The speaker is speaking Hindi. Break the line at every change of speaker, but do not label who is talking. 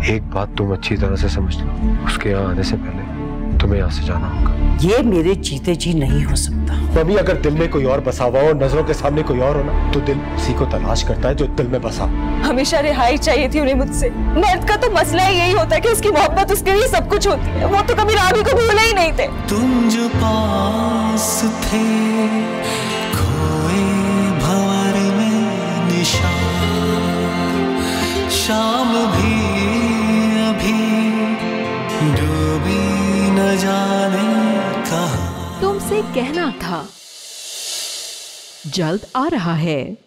एक बात तुम अच्छी तरह से समझ लो, उसके यहाँ आने से पहले तुम्हें यहाँ से जाना होगा।
ये मेरे जीते जी नहीं हो सकता।
मम्मी, अगर दिल में कोई और बसा हुआ हो, नजरों के सामने कोई और हो ना, तो दिल उसी को तलाश करता है जो दिल में बसा।
हमेशा रिहाई चाहिए थी उन्हें मुझसे। मर्द का तो मसला ही यही होता है कि उसकी मोहब्बत उसके लिए सब कुछ होती है। वो तो कभी राबी को भूले ही नहीं थे।
तुम जो पास थे खोए भंवर में निशान, शाम भी अभी डूबी न जाने कहाँ।
तुमसे कहना था जल्द आ रहा है।